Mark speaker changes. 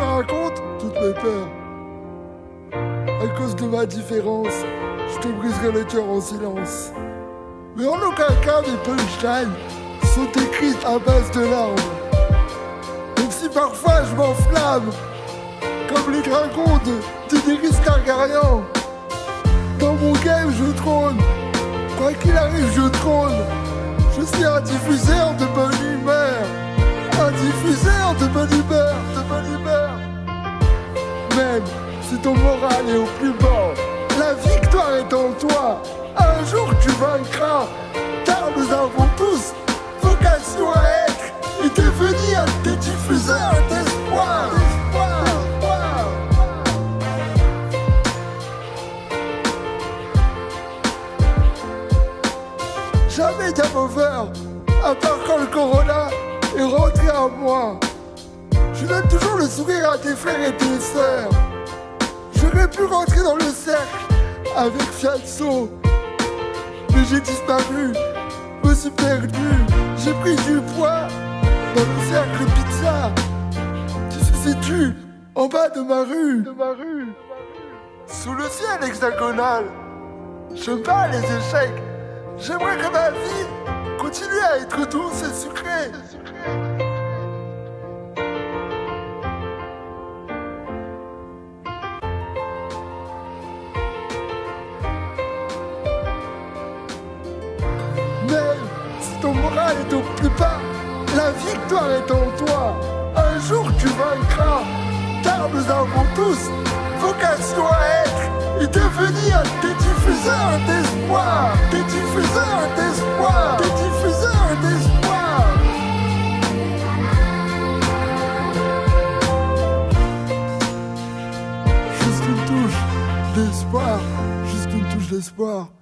Speaker 1: raconte toutes mes peurs. À cause de ma différence, je te briserai le cœur en silence. Mais en aucun cas mes punchlines sont écrites à base de larmes. Même si parfois je m'enflamme, comme les dragons de Daenerys Targaryen. Dans mon game je trône, quoi qu'il arrive je trône. Je suis un diffuseur de bonne humeur, un diffuseur de bonne humeur, de bonne humeur. Même si ton moral est au plus bas, la victoire est en toi. Un jour tu vaincras, car nous avons tous vocation à être et devenir des diffuseurs d'espoir. Jamais game over, à part quand le corona est rentré à moi. Je donne toujours le sourire à tes frères et tes sœurs. J'aurais pu rentrer dans le cercle avec Fianso, mais j'ai disparu, me suis perdu. J'ai pris du poids dans le cercle pizza qui se situe en bas de ma rue. Sous le ciel hexagonal, je bats les échecs. J'aimerais que ma vie continue à être douce et sucrée. Même si ton moral est au plus bas, la victoire est en toi. Un jour tu vaincras, car nous avons tous vocation à être et devenir des diffuseurs d'espoir, des diffuseurs d'espoir, des diffuseurs d'espoir. Juste une touche d'espoir, juste une touche d'espoir.